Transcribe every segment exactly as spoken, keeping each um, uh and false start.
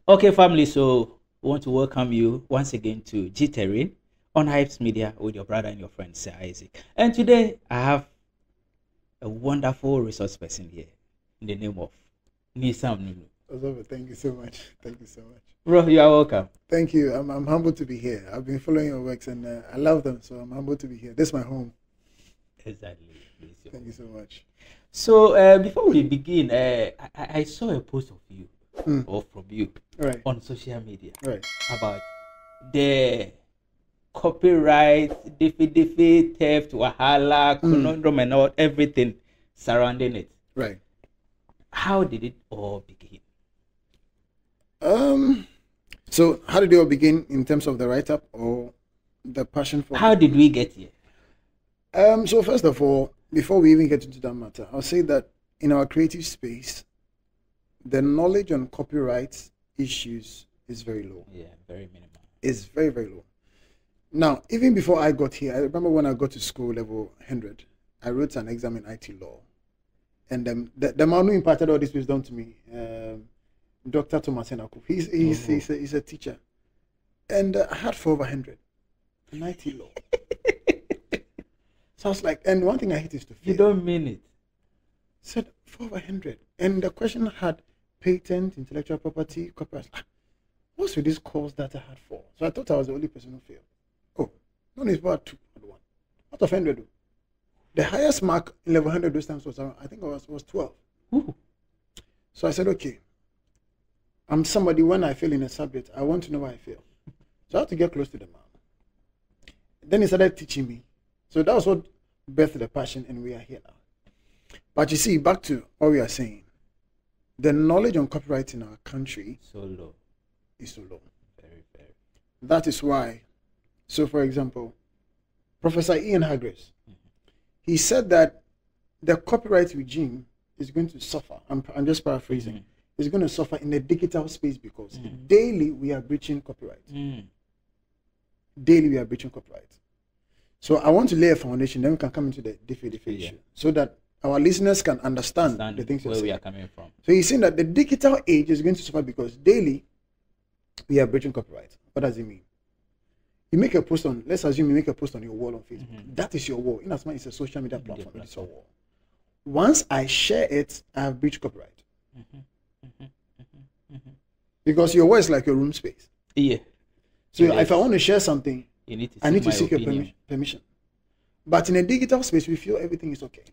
Okay, family, so we want to welcome you once again to G Terrain on Hypes Media with your brother and your friend, Sir Isaac. And today I have a wonderful resource person here in the name of Nisam Nunu. Osobo, thank you so much. Thank you so much. Bro, you are welcome. Thank you. I'm, I'm humbled to be here. I've been following your works and uh, I love them, so I'm humbled to be here. This is my home. Exactly. Thank you so much. So, uh, before we begin, uh, I, I saw a post of you Mm. or from you Right. on social media Right. about the copyright, Defe Defe, theft, wahala, conundrum, and all everything surrounding it. Right. How did it all begin? Um. So, how did it all begin in terms of the write-up or the passion for? How did we get here? Um. So, first of all, before we even get into that matter, I'll say that in our creative space, the knowledge on copyright issues is very low. Yeah, very minimal. It's very, very low. Now, even before I got here, I remember when I got to school level one hundred, I wrote an exam in I T law. And um, the, the man who imparted all this wisdom to me, um, Doctor Thomas Enaku, he's, he's, mm-hmm. he's, a, he's a teacher. And uh, I had four over one hundred in I T law. So I was like, and one thing I hate is to fail. You don't mean it. Said four over one hundred. And the question had patent, intellectual property, copyright. What's with this course that I had four? So I thought I was the only person who failed. Oh, no, it's about two and one. Out of one hundred. The highest mark in level one hundred those times was, around, I think it was, was twelve. Ooh. So I said, okay, I'm somebody, when I fail in a subject, I want to know why I fail. So I had to get close to the man. Then he started teaching me. So that was what birthed the passion, and we are here now. But you see, back to what we are saying, the knowledge on copyright in our country so low. is so low. Very, very. That is why. So, for example, Professor Ian Hargreaves, mm-hmm. he said that the copyright regime is going to suffer. I'm, I'm just paraphrasing. Mm-hmm. It's going to suffer in the digital space because mm-hmm. daily we are breaching copyright. Mm. Daily we are breaching copyright. So I want to lay a foundation, then we can come into the Defe Defe yeah. issue, so that our listeners can understand, understand the things where we are coming from. So he's saying that the digital age is going to suffer because daily we are breaching copyright. What does it mean? You make a post on, let's assume you make a post on your wall on Facebook. Mm-hmm. That is your wall. In as much as it's a social media platform, platform, it's your wall. Once I share it, I have breached copyright. Mm-hmm. Mm-hmm. Mm-hmm. Because your wall is like your room space. Yeah. So yes. if I want to share something, you need to I need to seek opinion. your permi- permission. But in a digital space, we feel everything is okay.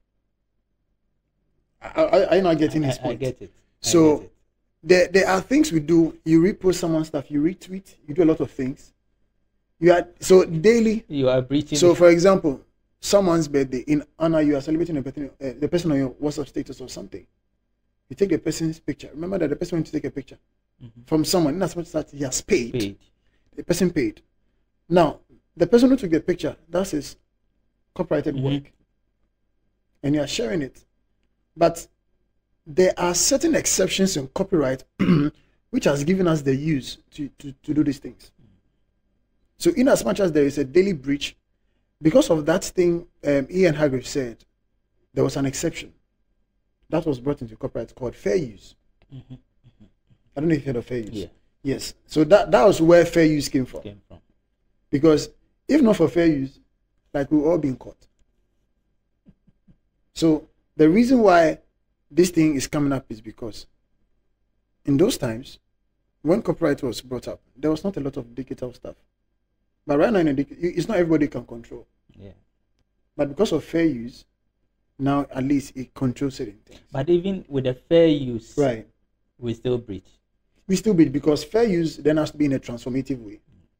Are you not getting his point? I get it. I so get it. There, there are things we do. You repost someone's stuff, you retweet, you do a lot of things. You are so daily. You are breaching. So, for example, someone's birthday in honor, you are celebrating a birthday, uh, the person on your WhatsApp status or something. You take the person's picture. Remember that the person went to take a picture mm-hmm. from someone. Not as that he has paid. paid. The person paid. Now, the person who took the picture, that's his copyrighted mm-hmm. work, and you are sharing it. But there are certain exceptions in copyright which has given us the use to, to, to do these things. So in as much as there is a daily breach, because of that thing um, Ian Hargreaves said, there was an exception that was brought into copyright called fair use. Mm-hmm. Mm-hmm. I don't know if you heard of fair use. Yeah. Yes. So that, that was where fair use came from. Came from. Because if not for fair use, like we've all been caught. So the reason why this thing is coming up is because in those times, when copyright was brought up, there was not a lot of digital stuff. But right now, in a, it's not everybody can control. Yeah. But because of fair use, now at least it controls certain things. But even with the fair use, right, we still breach. We still breach because fair use then has to be in a transformative way.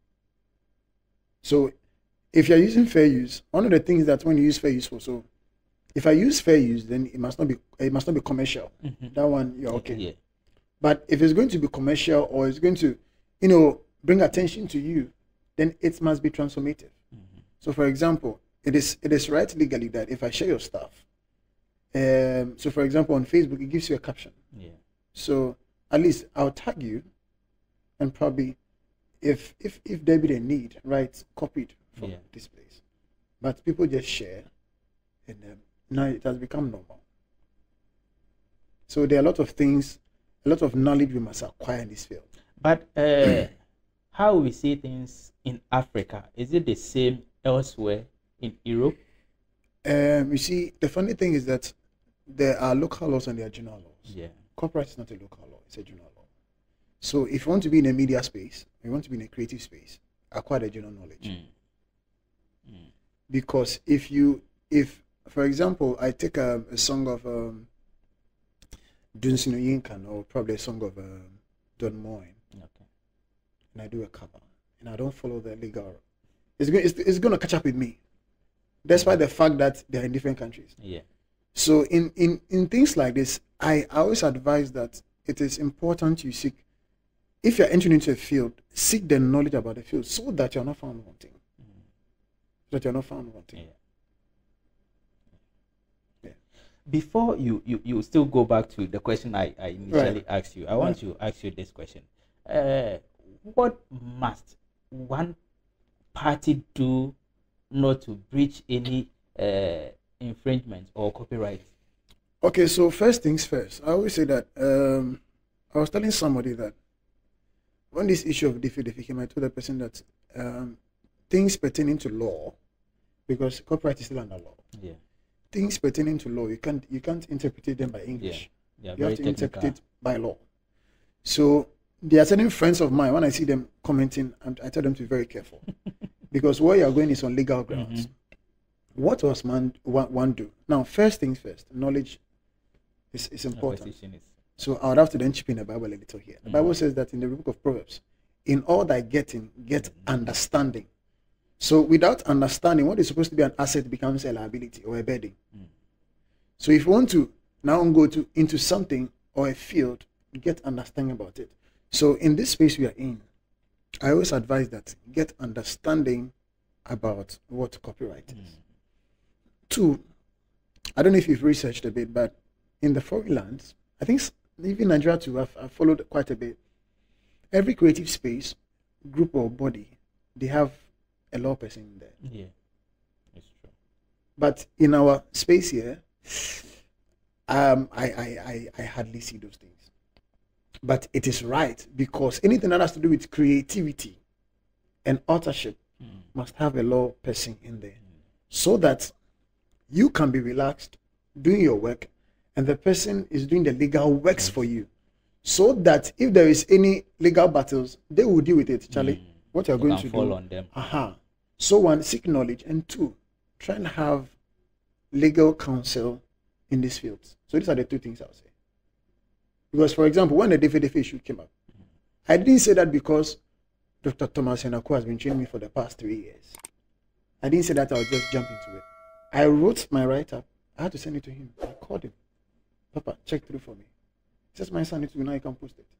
So if you're using fair use, one of the things that when you use fair use for, so if I use fair use, then it must not be it must not be commercial. Mm-hmm. That one you're okay. Yeah. But if it's going to be commercial or it's going to, you know, bring attention to you, then it must be transformative. Mm-hmm. So for example, it is it is right legally that if I share your stuff, um, so for example on Facebook it gives you a caption. Yeah. So at least I'll tag you, and probably if if if there be a need, right, copied from yeah. this place. But people just share, and um, now it has become normal. So there are a lot of things a lot of knowledge we must acquire in this field. But uh, how we see things in Africa, is it the same elsewhere in Europe? Um, you see, the funny thing is that there are local laws and there are general laws. Yeah. Copyright is not a local law, it's a general law. So if you want to be in a media space, you want to be in a creative space, acquire the general knowledge. Mm. Mm. Because if you, if, for example, I take a, a song of um, Dunsino Yinkan or probably a song of um, Don Moen, Okay. and I do a cover, and I don't follow the legal, it's, go- it's, it's going to catch up with me, despite the fact that they're in different countries. Yeah. So in, in, in things like this, I always advise that it is important you seek, if you're entering into a field, seek the knowledge about the field so that you're not found wanting. Mm. So that you're not found wanting. Yeah. Yeah. Before you, you, you still go back to the question I, I initially Right. asked you, I want Right. to ask you this question. Uh, what must one party do not to breach any uh, infringement or copyright? Okay, so first things first. I always say that um, I was telling somebody that when this issue of Defe Defe came, I told the person that um, things pertaining to law, because copyright is still under law, Yeah. things pertaining to law, you can't you can't interpret them by English. They are You very have to technical. interpret it by law. So there are certain friends of mine, when I see them commenting, I'm- I tell them to be very careful. Because where you're going is on legal grounds. Mhm. What was man one, one do? Now, first things first, knowledge is, is The important. position is- So I would have to then chip in the Bible a little here. The Mhm. Bible says that in the book of Proverbs, in all thy getting, get understanding. So without understanding, what is supposed to be an asset becomes a liability or a burden. Mm. So if you want to now go to into something or a field, get understanding about it. So in this space we are in, I always advise that get understanding about what copyright is. Mm. Two, I don't know if you've researched a bit, but in the foreign lands, I think s- even Nigeria too, I've, I've followed quite a bit. Every creative space, group or body, they have a law person in there. Yeah. It's true. But in our space here, um, I, I, I, I hardly see those things. But it is right because anything that has to do with creativity and authorship Mm. must have a law person in there so that you can be relaxed doing your work and the person is doing the legal works for you so that if there is any legal battles, they will deal with it. Charlie, Mm. what you're You going can to fall do. on them. Aha. So one, seek knowledge, and two, try and have legal counsel in these fields. So these are the two things I'll say. Because, for example, when the Defe Defe issue came up, I didn't say that because Doctor Thomas Henako has been training me for the past three years. I didn't say that I would just jump into it. I wrote my write-up. I had to send it to him. I called him. Papa, check through for me. He says, my son needs to be now, you can post it.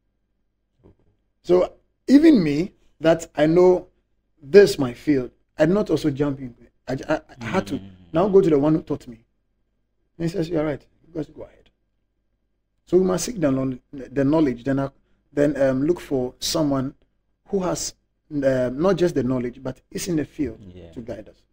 So even me, that I know this my field, I did not also jump in. I, I, I had to now go to the one who taught me. And he says, you're right. You guys go ahead. So we must seek the, knowl- the knowledge, then, uh, then um, look for someone who has uh, not just the knowledge, but is in the field Yeah. to guide us.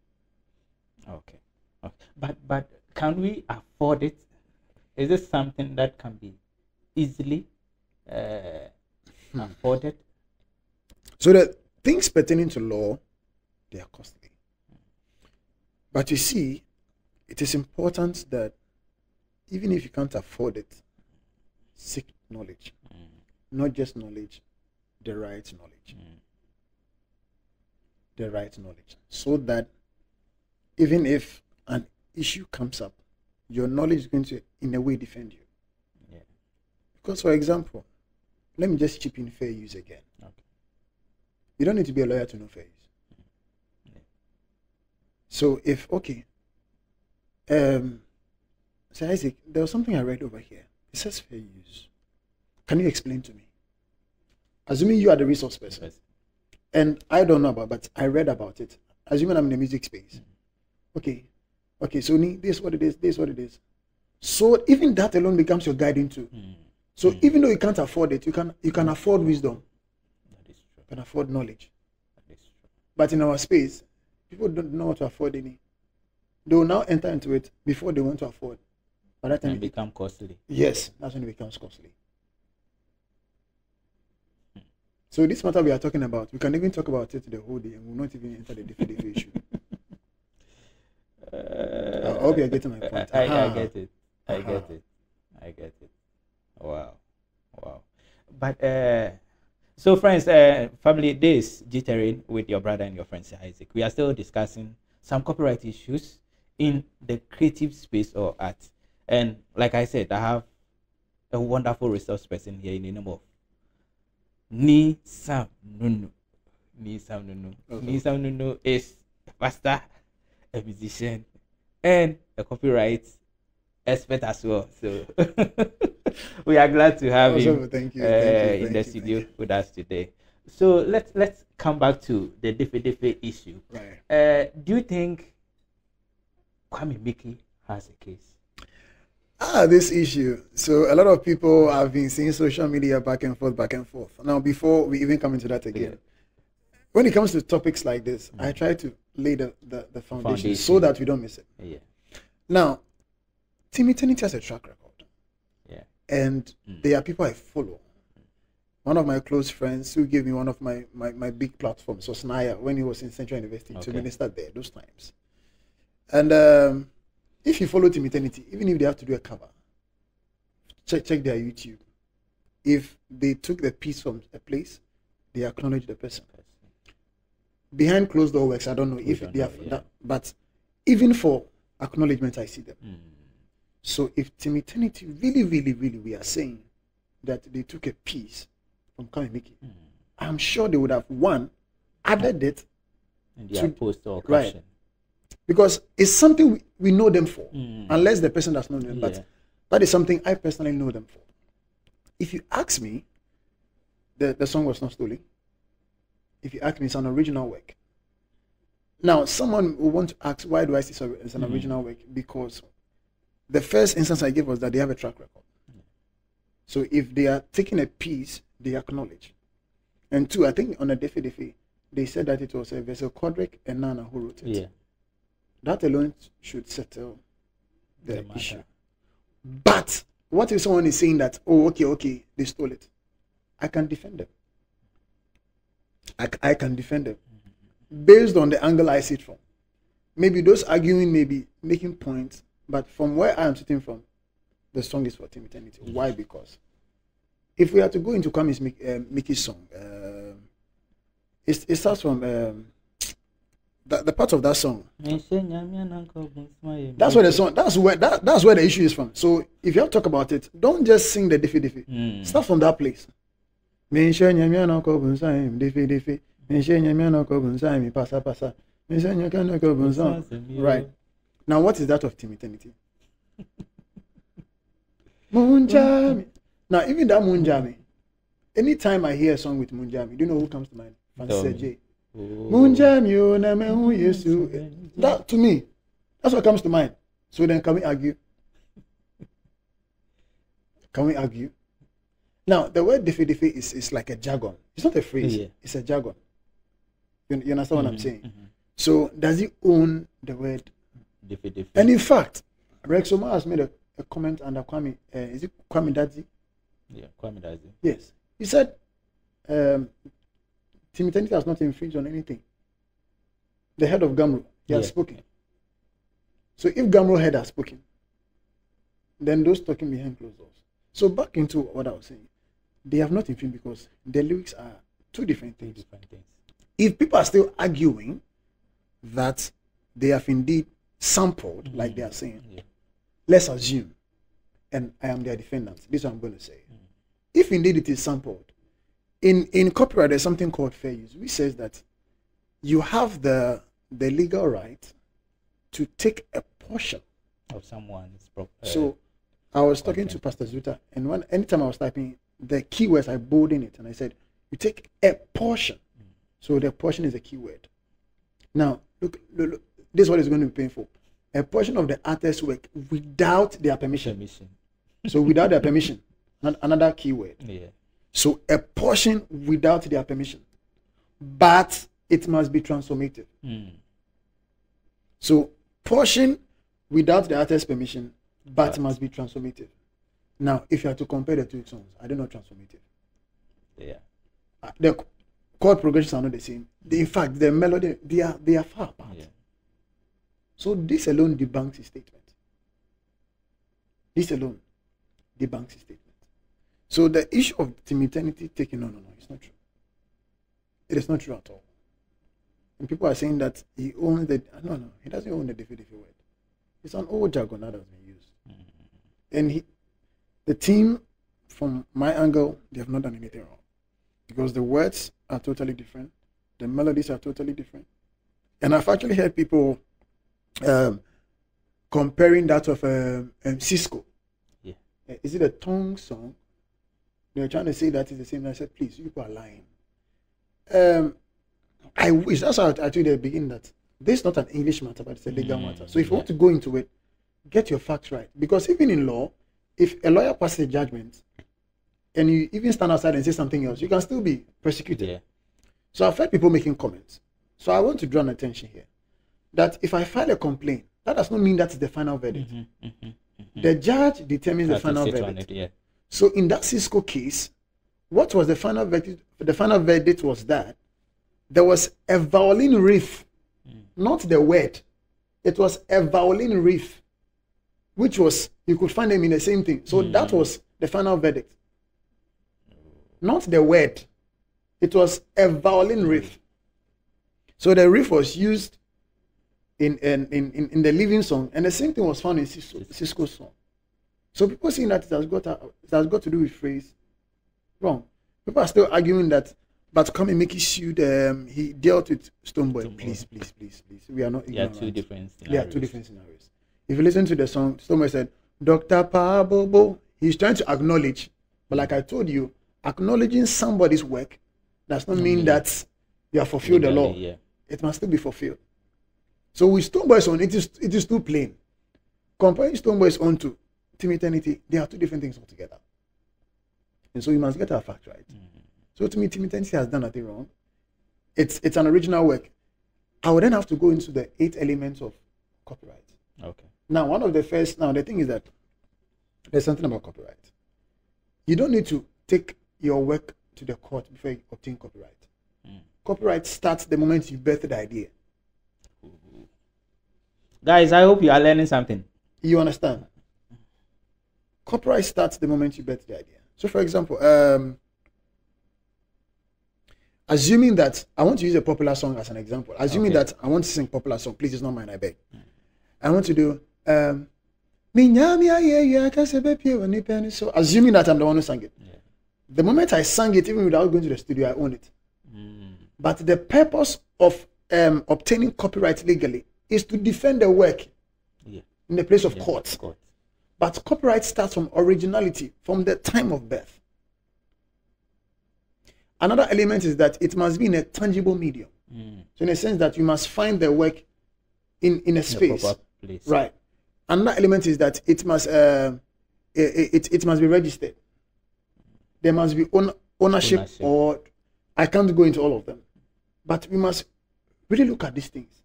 Okay. Okay. But but can we afford it? Is it something that can be easily uh, afforded? So the things pertaining to law, they are costly. But you see, it is important that even if you can't afford it, seek knowledge. Mm. Not just knowledge, the right knowledge. Mm. The right knowledge. So that even if an issue comes up, your knowledge is going to, in a way, defend you. Yeah. Because, for example, let me just chip in fair use again. Okay. You don't need to be a lawyer to know fair use. Yeah. So if, okay, um, so Isaac, there was something I read over here. It says fair use. Can you explain to me? Assuming you are the resource person, Yes. and I don't know about, but I read about it. Assuming I'm in the music space. Okay, okay, so ni- this is what it is, this is what it is. So even that alone becomes your guiding tool. Mm. So Mm. even though you can't afford it, you can you can afford wisdom, That is true. you can afford knowledge. That is true. But in our space, people don't know how to afford any. They will now enter into it before they want to afford. By that time, And it- become costly. yes, that's when it becomes costly. So this matter we are talking about, we can even talk about it the whole day and we'll not even enter the Defe Defe issue. Uh, I hope you're getting my point. I, I, I Aha. get it. I Aha. get it. I get it. Wow. Wow. But uh so friends, uh family, this jittering with your brother and your friend Sir Isaac. We are still discussing some copyright issues in the creative space or art. And like I said, I have a wonderful resource person here in the name of Ni Sam Nunu. Ni Sam Nunu. Okay. Ni Sam Nunu is a pastor, a musician, and a copyright expert as well. So we are glad to have Also, him thank you, uh, thank you, in thank the you, studio thank you. with us today. So let's let's come back to the Defe Defe issue. Right. Uh, do you think Kwame Mickey has a case? Ah, this issue. So a lot of people have been seeing social media back and forth, back and forth. Now, before we even come into that again, Yeah. when it comes to topics like this, I try to lay the, the, the foundation, Foundation. so that we don't miss it. Yeah. Now, Team Eternity has a track record, Yeah. and Mm. there are people I follow. One of my close friends who gave me one of my, my, my big platforms was Naya when he was in Central University to Okay. minister there those times. And um, if you follow Team Eternity, even if they have to do a cover, check check their YouTube. If they took the piece from a place, they acknowledge the person. Behind closed door works, I don't know We if don't they know, have yeah. that, but even for acknowledgement, I see them. Mm. So if Team Eternity really, really, really, we are saying that they took a piece from Kwame Mickey, Mm. I'm sure they would have one added it And their to- post or right. caption. because it's something we, we know them for, Mm. unless the person does not know them. Yeah. But that is something I personally know them for. If you ask me, the, the song was not stolen. If you ask me, it's an original work. Now, someone will want to ask, why do I say so- it's an Mhm. original work? Because the first instance I gave was that they have a track record. So if they are taking a piece, they acknowledge. And two, I think on a Defe Defe, they said that it was a Vessel Kodrick and Nana who wrote it. Yeah. That alone should settle the, The matter. issue. But what if someone is saying that, oh, okay, okay, they stole it? I can defend them. I, c- I can defend them based on the angle I see it from. Maybe those arguing may be making points, but from where I am sitting from, the song is for Team Eternity. Why? Because if we are to go into Kwame's Mick- uh, Mickey's song, uh, it, it starts from um, the, the part of that song. That's where the song. That's where that, that's where the issue is from. So if you have to talk about it, don't just sing the Defe Defe. Mm. Start from that place. Menshe nyamia na ko bunsan Defe Defe. Menshe nyamia na ko bunsan mi pasa pasa. Menshe nyamia na ko bunsan. Right. Now what is that of Team Eternity? Munjami. Now even that Munjami. Anytime I hear a song with Munjami, do you know who comes to mind? Tell Francis me. J. Oh. Munjami o na me hu Yesu. That to me, that's what comes to mind. So then can we argue? Can we argue? Now the word Defe Defe is, is like a jargon. It's not a phrase, Yeah. it's a jargon. You, you understand what I'm Mhm, saying? mhm. So does he own the word? Defe Defe. And in fact, Rex Omar has made a, a comment under Kwame. Uh, is it Kwame Dadzi? Yeah, Kwame Dazi. Yes. He said um, Team Eternity has not infringed on anything. The head of Gamro, he has Yeah. spoken. So if Gamro head has spoken, then those talking behind closed doors. So back into what I was saying, they have not infringed because the lyrics are two different Two things. different things. If people are still arguing that they have indeed sampled, like they are saying, Yeah. let's assume, and I am their defendant, this is what I'm going to say. If indeed it is sampled, in, in copyright there's something called fair use, which says that you have the the legal right to take a portion. Of someone's prop. Uh, So I was talking to Pastor Zuta, and when anytime I was typing the keywords, I bold in it, and I said, you take a portion. So the portion is a keyword. Now, look, look, look, this is what is going to be painful. A portion of the artist's work without their permission. permission. So without their permission, an- another keyword. Yeah. So a portion without their permission, but it must be transformative. Mm. So portion without the artist's permission, but But- must be transformative. Now, if you are to compare the two songs, I don't know transformative. Yeah. uh, the chord progressions are not the same. In fact, the melody, they are they are far apart. Yeah. So this alone debunks his statement. This alone debunks his statement. So the issue of eternity taking, no, no, no, it's not true. It is not true at all. And people are saying that he owns the, no, no, he doesn't own the Defe Defe word. It's an old jargon that has been used. Mm-hmm. And he, the team, from my angle, they have not done anything wrong. Because the words are totally different. The melodies are totally different. And I've actually heard people um, comparing that of um, um, Cisco. Yeah. Uh, is it a tongue song? They're trying to say that is the same. I said, please, you people are lying. Um, I wish, that's how I told you at the beginning that this is not an English matter, but it's a legal mm, matter. So if yeah. you want to go into it, get your facts right. Because even in law, if a lawyer passes a judgment and you even stand outside and say something else, you can still be prosecuted. Yeah. So I've heard people making comments. So I want to draw an attention here that if I file a complaint, that does not mean that is the final verdict. Mm-hmm, mm-hmm, mm-hmm. The judge determines the final verdict. It, yeah. So in that Cisco case, what was the final verdict? The final verdict was that there was a violin riff, mm. not the word. It was a violin riff, which was, you could find them in the same thing. So mm. that was the final verdict. Not the word. It was a violin riff. So the riff was used in, in, in, in the living song, and the same thing was found in Cisco, Cisco's song. So people saying that it has got to, it has got to do with phrase, wrong. People are still arguing that, but come and make it sued. Um, he dealt with Stonebwoy. Stonebwoy. Please, please, please, please. We are not ignorant. Yeah, two different scenarios. Yeah, two different scenarios. If you listen to the song, Stonebwoy said, Doctor Pabobo. He's trying to acknowledge, but like I told you, acknowledging somebody's work does not mean mm-hmm. that you have fulfilled the law. Yeah. It must still be fulfilled. So with Stonebwoy's song, it is it is too plain. Comparing Stonebwoy's own to Team Eternity, they are two different things altogether. And so we must get our facts right. Mm-hmm. So to me, Team Eternity has done nothing wrong. It's it's an original work. I would then have to go into the eight elements of copyright. Okay. Now, one of the first, now the thing is that there's something about copyright. You don't need to take your work to the court before you obtain copyright. Mm. Copyright starts the moment you birth the idea. Guys, I hope you are learning something. You understand? Copyright starts the moment you birth the idea. So, for example, um, assuming that I want to use a popular song as an example, assuming okay. that I want to sing popular song, please, it's not mine, I beg. Mm. I want to do um, so assuming that I'm the one who sang it. Yeah. The moment I sang it, even without going to the studio, I own it. Mm. But the purpose of um, obtaining copyright legally is to defend the work yeah. in the place of yeah, court. court. But copyright starts from originality, from the time of birth. Another element is that it must be in a tangible medium. Mm. So in a sense that you must find the work in, in a space. In a place. Right. Another element is that it must uh, it, it, it must be registered. There must be own, ownership, ownership or I can't go into all of them. But we must really look at these things.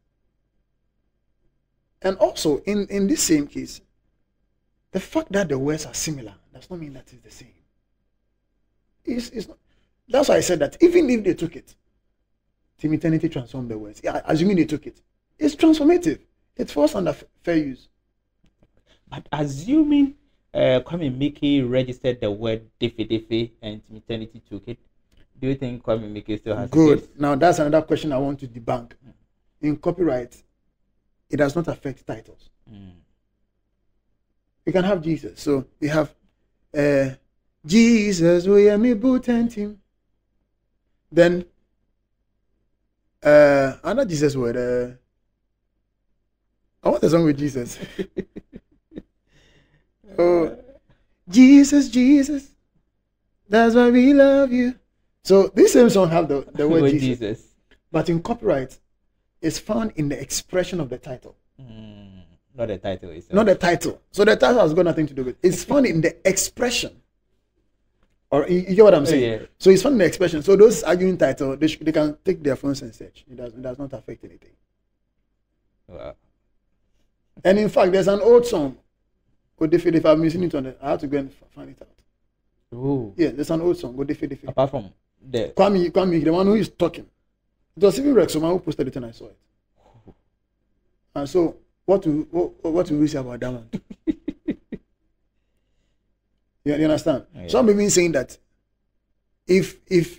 And also in, in this same case, the fact that the words are similar does not mean that it's the same. It's, it's not. That's why I said that even if they took it, Team Eternity transformed the words. Yeah, assuming they took it, it's transformative. It falls under fair use. But assuming uh, Kwame Mickey registered the word Defe Defe and Team Eternity took it, do you think Kwame Mickey still has good? It? Now that's another question I want to debunk. In copyright, it does not affect titles. Mm. You can have Jesus. So we have uh, Jesus, we are me boot and him. Then uh, another Jesus word. Uh, I want a song with Jesus. Oh, Jesus, Jesus, that's why we love you. So this same song have the, the word Jesus. Jesus. But in copyright, it's found in the expression of the title. Mm, not the title itself. Not the title. So the title has got nothing to do with it. It's found in the expression. Or you, you get what I'm saying? Oh, yeah. So it's found in the expression. So those arguing title, they, sh- they can take their phones and search. It does, it does not affect anything. Wow. And in fact, there's an old song. Go Defe Defe. I'm missing it on it. I have to go and find it out. Oh. Yeah, there's an old song. Go Defe Defe. Apart from The Kwame, Kwame, the one who is talking. It was even Rex Oman who posted it and I saw it. And so, what do what, what do we say about that one? you, you understand? Yeah. Some people saying that if if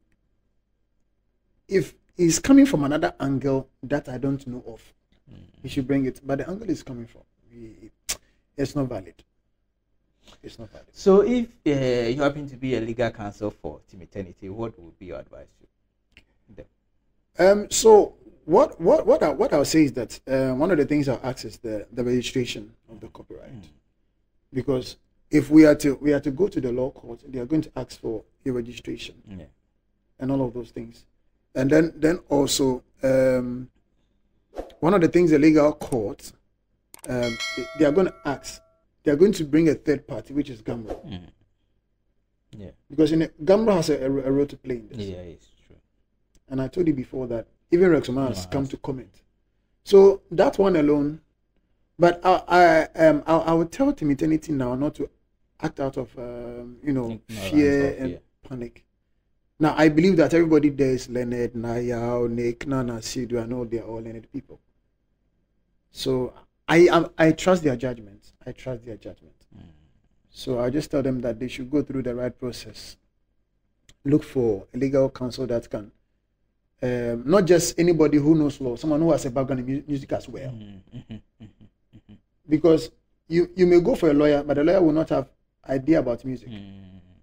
if it's coming from another angle that I don't know of, mm. he should bring it. But the angle is coming from, it's not valid. It's not valid. So, if uh, you happen to be a legal counsel for Team Eternity, what would be your advice to them? Um. So, what what what I, what I'll say is that uh, one of the things I'll ask is the the registration of the copyright, mm. because if we are to we are to go to the law court, they are going to ask for a registration, yeah. and all of those things. And then, then also, um, one of the things the legal court, um, they are going to ask, they are going to bring a third party, which is Gambro. Mm. Yeah. Because in Gambro has a, a, a role to play in this. Yeah, it's true. And I told you before that even Rexoma has no, come has to comment. So that one alone, but I, I, um, I, I would tell Team Eternity now not to act out of, um, you know, no, fear and fear. panic. Now, I believe that everybody there is learned, Naya, Nick, Nana, Sidu, I know they are all learned people. So, I am, I trust their judgment. I trust their judgment. Mm. So, I just tell them that they should go through the right process. Look for a legal counsel that can, um, not just anybody who knows law, someone who has a background in music as well. Mm-hmm. Mm-hmm. Because you, you may go for a lawyer, but the lawyer will not have idea about music. Mm.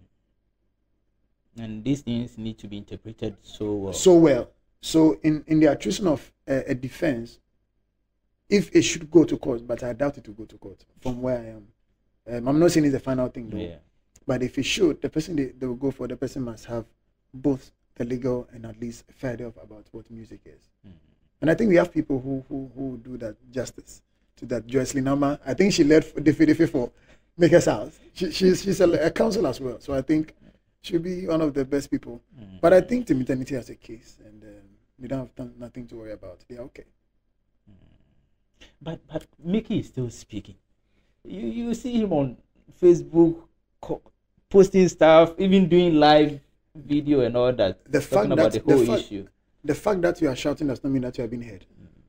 And these things need to be interpreted so well. So well. So in, in the attrition of a, a defense, if it should go to court, but I doubt it will go to court from where I am. Um, I'm not saying it's the final thing though. Yeah. But if it should, the person they, they will go for, the person must have both the legal and at least a fair idea about what music is. Mm-hmm. And I think we have people who who, who do that justice to that. Joycelyn Nama, I think she led Defe Defe for Maker's House. She, she's she's a, a counsel as well. So I think she'll be one of the best people. Mm-hmm. But I think Team Eternity has a case, and um, we don't have th- nothing to worry about. They're okay. Mm. But but Mickey is still speaking. You you see him on Facebook co- posting stuff, even doing live video and all that. The fact about that the whole the fact, issue. The fact that you are shouting does not mean that you have been heard.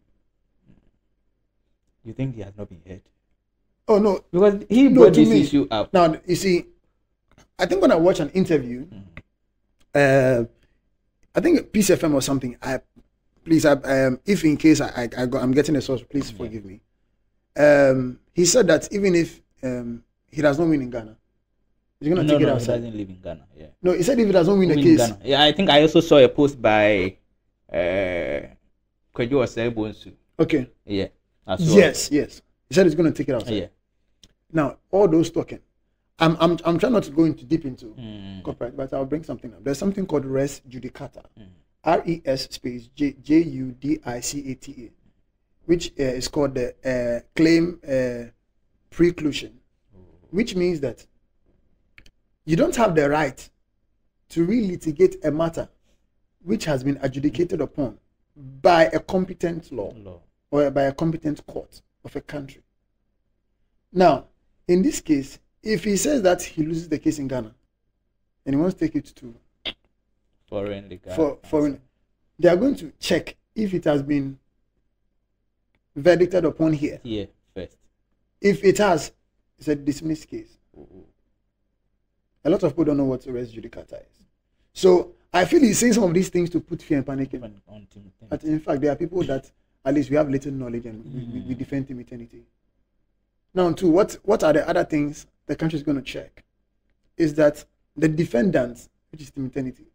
You think he has not been heard? Oh no, because he no, brought this me, issue up. Now you see, I think when I watch an interview, mm. uh, I think Peace F M or something. I please, I, um, if in case I, I, I got, I'm getting a source, please yeah. forgive me. Um, he said that even if um, he does not win in Ghana, he's gonna no, take no, it outside. He doesn't live in Ghana. Yeah. No, he said if he does not win the case. Ghana. Yeah, I think I also saw a post by uh, Kwejo Osebonsu. Okay. Yeah. Yes, yes. He said he's gonna take it outside. Yeah. Now, all those talking, I'm I'm I'm trying not to go into deep into mm. corporate, but I'll bring something up. There's something called res judicata, mm. R E S space J J U D I C A T A, which uh, is called the uh, claim uh, preclusion, oh. which means that you don't have the right to relitigate a matter which has been adjudicated upon by a competent law, law. or by a competent court of a country. Now, in this case, if he says that he loses the case in Ghana and he wants to take it to foreign legal, for foreign, they are going to check if it has been verdicted upon here. Here first. If it has, it's a dismissed case. Mm-hmm. A lot of people don't know what res judicata is. So I feel he's saying some of these things to put fear and panic in. But in fact, there are people that at least we have little knowledge and mm. we, we, we defend Team Eternity. Now, too, what, what are the other things the country is going to check? Is that the defendant, which is Team Eternity,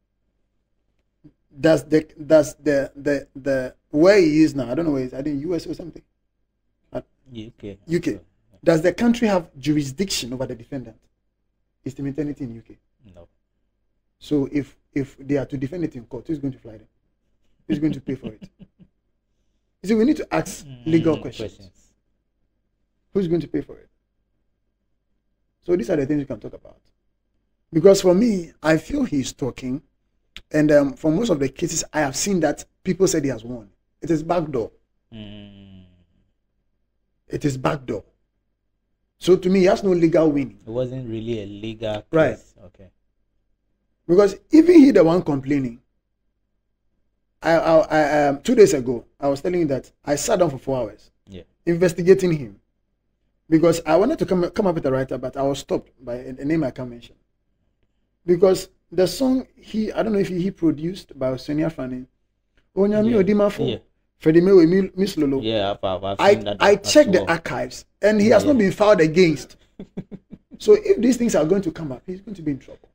does the does the the the where he is now? I don't know where he is. I think U S or something. U K. U K. Does the country have jurisdiction over the defendant? Is Team Eternity in U K? No. So if if they are to defend it in court, who's going to fly them? Who's going to pay for it? You see, we need to ask legal mm, questions. questions. Who's going to pay for it? So these are the things we can talk about. Because for me, I feel he's talking, and um, for most of the cases, I have seen that people said he has won. It is backdoor. Mm. It is backdoor. So to me, he has no legal winning. It wasn't really a legal case. Right. Okay. Because even he, the one complaining, I, I, I um, two days ago, I was telling you that I sat down for four hours, yeah, investigating him, because I wanted to come come up with a writer, but I was stopped by a, a name I can't mention. Because the song he, I don't know if he, he produced by Sonia Fanny, Onyami yeah, Odimafo, yeah. Freddie Mewe, Miss Lolo. Yeah, I've, I've I've I seen that I as checked well. the archives, and he has Yeah. not been filed against. So if these things are going to come up, he's going to be in trouble.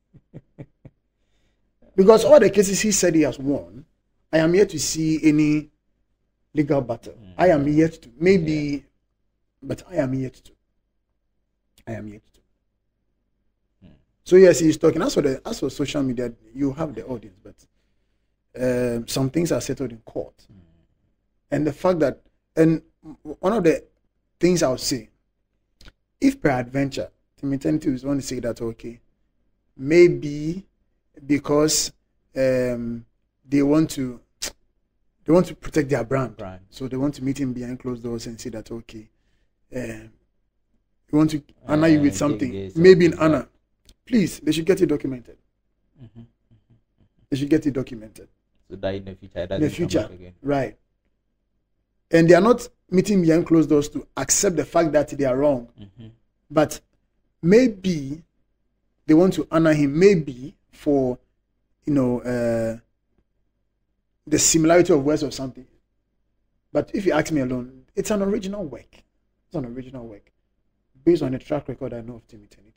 Because all the cases he said he has won, I am yet to see any legal battle. Mm. I am yet to. Maybe, Yeah. but I am yet to. I am yet to. Mm. So yes, he's talking. As for the as for social media, you have the audience, but um, some things are settled in court. Mm. And the fact that, and one of the things I would say, if peradventure, Tim Eternity is want to say that, okay, maybe because um, they want to they want to protect their brand. Brand. So they want to meet him behind closed doors and say that, okay, um, you want to honor you with Uh, something, dig this, maybe in something like honor. Please, they should get it documented. Mhm. They should get it documented. So that in the future, it In the doesn't come future, back again. right? And they are not meeting behind closed doors to accept the fact that they are wrong. Mm-hmm. But maybe they want to honor him, maybe for, you know, uh, the similarity of words or something. But if you ask me alone, it's an original work. It's an original work based on the track record I know of Tim Eternity.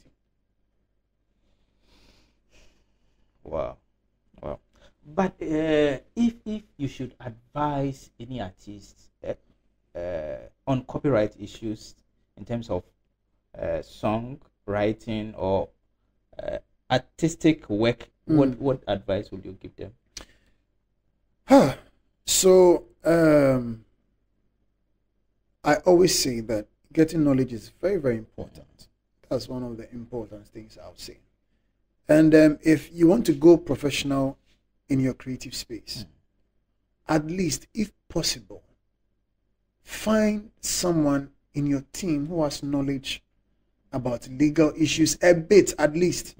Wow, wow. But uh, if if you should advise any artist uh, uh, on copyright issues in terms of uh, song writing or uh, artistic work, Mm. what what advice would you give them? Huh. So um, I always say that getting knowledge is very, very important. That's one of the important things I would say. And um, if you want to go professional in your creative space, Mm. at least, if possible, find someone in your team who has knowledge about legal issues a bit, at least.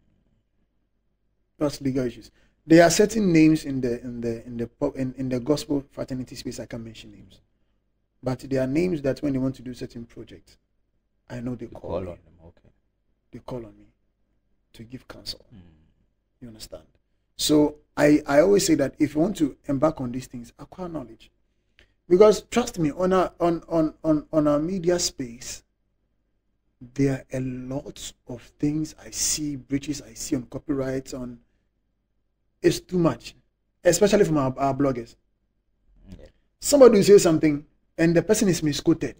That's legal issues. There are certain names in the in the in the pop in, in the gospel fraternity space. I can't mention names, but there are names that when they want to do certain projects, I know they You call, call me. on them, okay. They call on me to give counsel. Mm. You understand? So I I always say that if you want to embark on these things, acquire knowledge, because trust me, on our on on on on our media space, there are a lot of things I see, breaches I see on copyright, on. It's too much, especially from our, our bloggers. Yeah. Somebody will say something and the person is misquoted.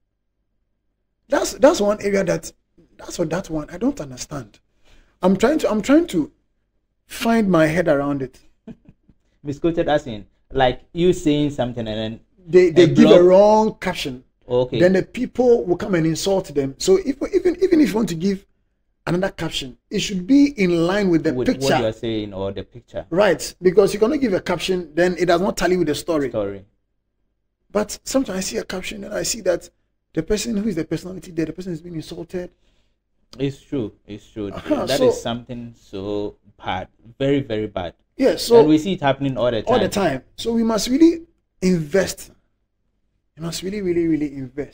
That's that's one area that that's what that one I don't understand. I'm trying to I'm trying to find my head around it. Misquoted as in like you saying something and then They they a give blog- a wrong caption. okay. Then the people will come and insult them. So if even even if you want to give another caption, it should be in line with the with picture. what you are saying or the picture Right, because you cannot give a caption, then it does not tally with the story. story. But sometimes I see a caption and I see that the person who is the personality there, the person is being insulted. It's true. It's true. Uh-huh, That is so- something so bad, very very bad. Yeah, so And we see it happening all the time. all the time. So we must really invest. We must really, really, really invest.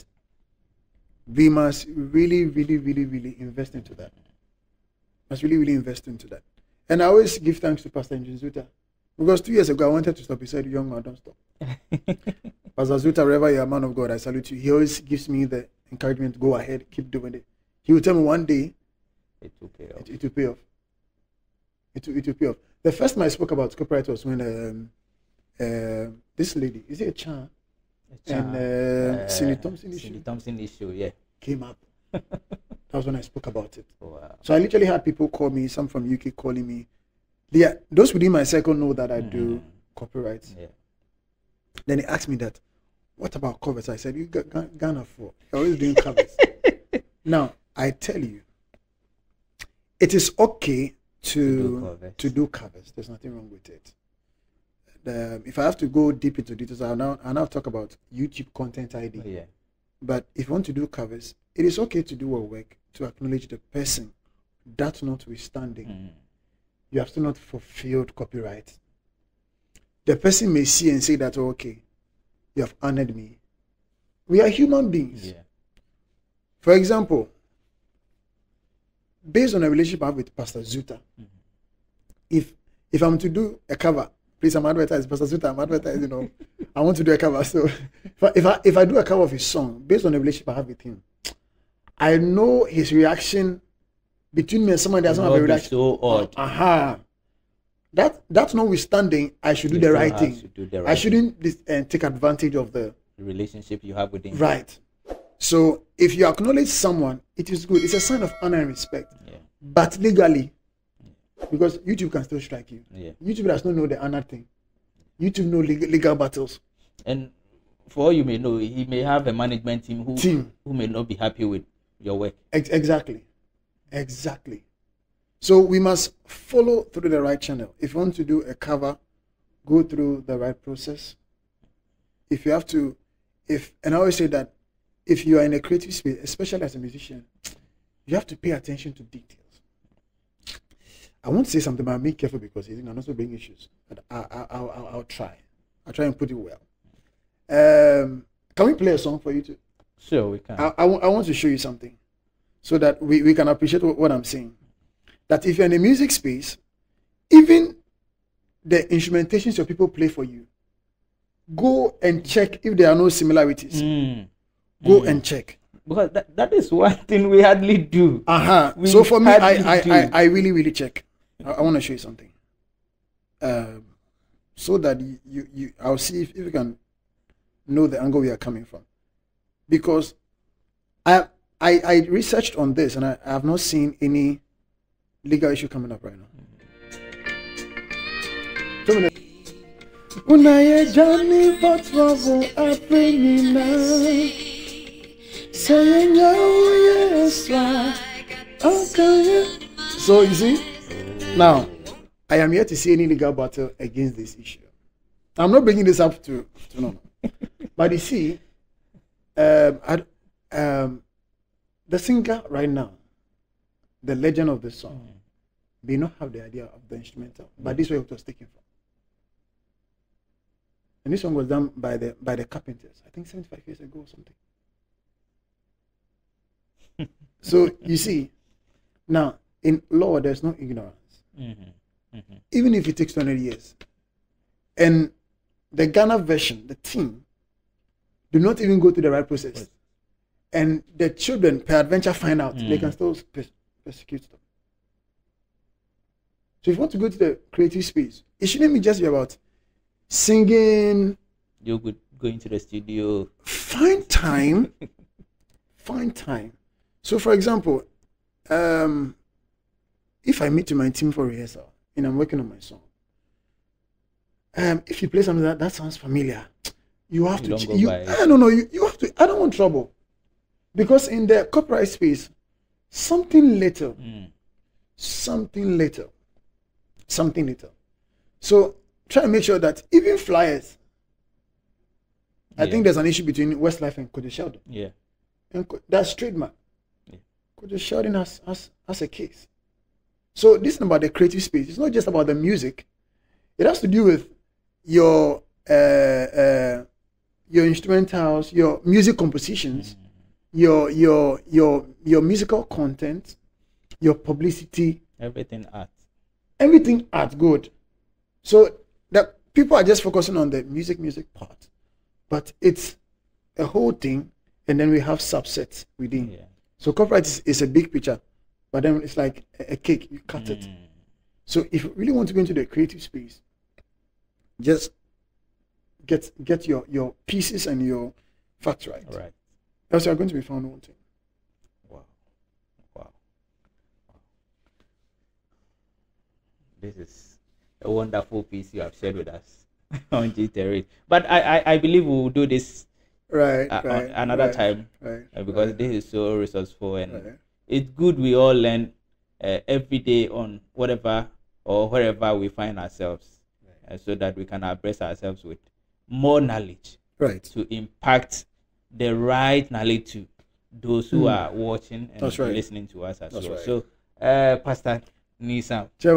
We must really, really, really, really invest into that. Must really, really invest into that. And I always give thanks to Pastor Njin because two years ago I wanted to stop. He said, "Young man, don't stop." Pastor Zuta, wherever you're a man of God, I salute you. He always gives me the encouragement to go ahead, keep doing it. He will tell me one day It will pay off. it, it will pay off. It will, it will pay off. The first time I spoke about copyright was when um, uh, this lady, is it a Chan? And uh, Cindy Thompson issue Cindy Thompson issue, yeah. came up. That was when I spoke about it. Wow. So I literally had people call me, some from U K calling me. Yeah, those within my circle know that I do Mhm. copyright. Yeah. Then they asked me that, what about covers? I said, you got Ga- Ghana for. You're always doing covers. Now, I tell you, it is okay to, do covers. to do covers. There's nothing wrong with it. The, if I have to go deep into details, I'll now, I'll now talk about YouTube content I D. Yeah. But if you want to do covers, it is okay to do a work to acknowledge the person. That notwithstanding, Mm. you have still not fulfilled copyright. The person may see and say that, oh, okay, you have honored me. We are human beings. Yeah. For example, based on a relationship I have with Pastor Zuta, mm-hmm. if if I'm to do a cover, please, I'm advertising Pastor Zuta, I'm advertising, you know, I want to do a cover. So if I, if I if I do a cover of his song, based on the relationship I have with him, I know his reaction between me and someone that doesn't have a reaction. So odd. Aha. Uh-huh. That that's notwithstanding, I should do you the right thing. Do the right I shouldn't dis- uh, take advantage of the relationship you have with him. Right. So if you acknowledge someone, it is good. It's a sign of honor and respect. Yeah. But legally, yeah. because YouTube can still strike you. Yeah. YouTube does not know the honor thing. YouTube know legal, legal battles. And for all you may know, he may have a management team who team. who may not be happy with your work. Ex- exactly. Exactly. So we must follow through the right channel. If you want to do a cover, go through the right process. If you have to, if and I always say that if you are in a creative space, especially as a musician, you have to pay attention to details. I won't say something, but I'm being careful because it can also bring issues. But I, I, I'll, I'll, I'll try. I'll try and put it well. Um, can we play a song for you too? Sure, we can. I, I, I want to show you something so that we, we can appreciate what, what I'm saying. That if you're in a music space, even the instrumentations your people play for you, go and check if there are no similarities. Mm. Go mm. and check. Because that, that is one thing we hardly do. Uh-huh. So for me, I I, I I really, really check. I, I want to show you something. Um, so that you, you, you I'll see if, if you can know the angle we are coming from. Because I I, I researched on this and I, I have not seen any legal issue coming up right now. Unaye Johnny but trouble happen now. Saying yes, okay. So you see, now I am here to see any legal battle against this issue. I'm not bringing this up to, to no, no. But you see, um, I, um, the singer right now, the legend of the song, may not have the idea of the instrumental, but this way it was taken from. And this song was done by the by the Carpenters, I think seventy-five years ago or something. So you see, now in law there's no ignorance. Mm-hmm. Mm-hmm. Even if it takes two hundred years. And the Ghana version, the team, do not even go through the right process. Right. And the children, peradventure, find out, mm. they can still pers- persecute them. So if you want to go to the creative space, it shouldn't be just be about singing. You could go into the studio. Find time. Find time. So for example, um, if I meet with my team for rehearsal and I'm working on my song, um, if you play something that, that sounds familiar, you have you to. Don't go you, by I don't know. You, you have to. I don't want trouble, because in the copyright space, something little, mm. something little, something little. So try and make sure that even flyers. I yeah. think there's an issue between Westlife and Kojo Sheldon. Yeah, and that's trademark. Yeah. Kojo Sheldon has, has has a case. So this is about the creative space. It's not just about the music. It has to do with your uh, uh, your instrumentals, your music compositions, mm. your your your your musical content, your publicity, everything art, everything art good. So that people are just focusing on the music music part, but it's a whole thing, and then we have subsets within. Yeah. So copyright is, is a big picture, but then it's like a, a cake. You cut mm. it. So if you really want to go into the creative space, just get get your, your pieces and your facts right. All right. Else you are going to be found wanting. Wow. Wow. This is a wonderful piece you have shared with us on G Terry. But I, I, I believe we will do this right, uh, right another right, time right, uh, because right. this is so resourceful and right. it's good we all learn uh, every day on whatever or wherever we find ourselves. Uh, so that we can abreast ourselves with more knowledge, right? To impact the right knowledge to those who mm. are watching and right. listening to us as That's well. Right. So, uh, Pastor Nisa, Chairman,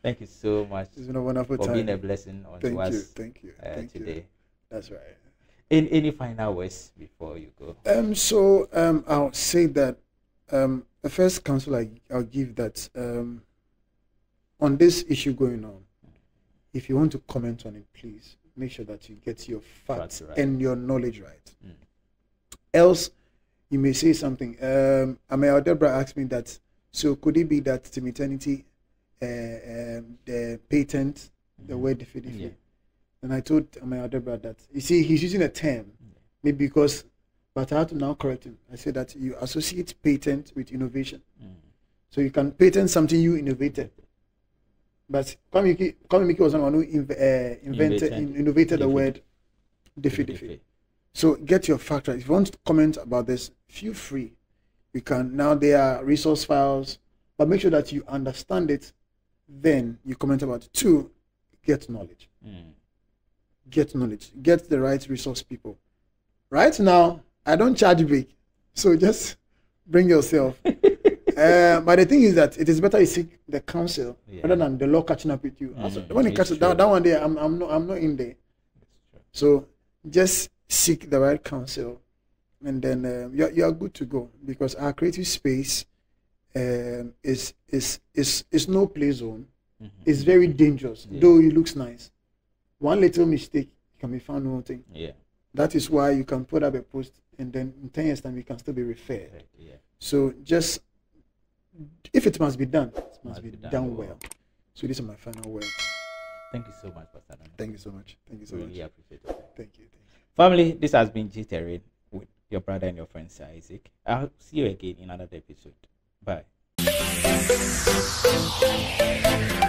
Thank you so much. It's been a wonderful for time. being a blessing unto Thank us. you. Thank you. Uh, Thank today. You. That's right. In any final words before you go? Um. So um, I'll say that um, the first counsel I I'll give that um, on this issue going on, if you want to comment on it, please make sure that you get your facts right. and your knowledge right. Mm. Else, you may say something. Um, Amaya Debra asked me that. So could it be that to eternity, uh, um, the patent, mm-hmm. the word Defe Defe? Yeah. And I told Amaya Debra that you see he's using a term, yeah. maybe because, but I had to now correct him. I said that you associate patent with innovation, mm. so you can patent something you innovated. But Kwame was someone who inv- uh, invented, in, innovated the word Defe Defe. So get your fact right. If you want to comment about this, feel free. You can. Now there are resource files, but make sure that you understand it. Then you comment about it. Two, get knowledge. Mm. Get knowledge. Get the right resource people. Right now, I don't charge big, so just bring yourself. Uh, but the thing is that it is better you seek the counsel yeah. rather than the law catching up with you. Mm, also, when it catches that, that one day, I'm I'm not I'm not in there. So just seek the right counsel, and then uh, you you are good to go, because our creative space um, is is is is no play zone. Mm-hmm. It's very dangerous, yeah. though it looks nice. One little mistake can be found wanting. Yeah. That is why you can put up a post, and then in ten years time you can still be referred. Right. Yeah. So just. If it must be done, it must, must be, be done, done well. well. So these are my final words. Thank you so much, Pastor Dana. Thank you so much. Thank you so really much. Really appreciate it. Thank you. Thank you. Family, this has been Defe with your brother and your friend Sir Isaac. I'll see you again in another episode. Bye.